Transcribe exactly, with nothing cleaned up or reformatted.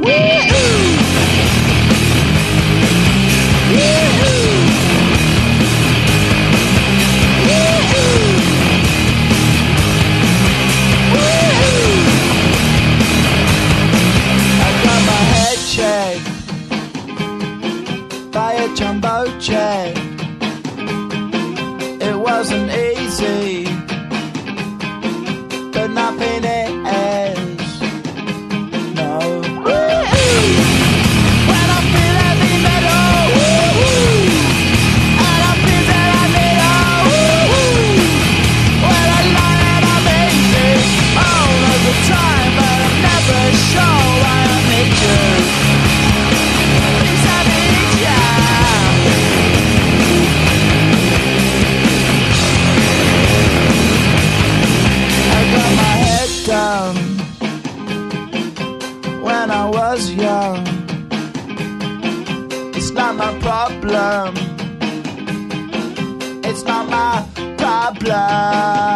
By a jumbo jet. It wasn't easy, but nothing is. No. When I feel heavy metal, and I feel that I need a when I lie and I'm easy all of the time, but I'm never sure why I need you. Down when I was young. It's not my problem. It's not my problem.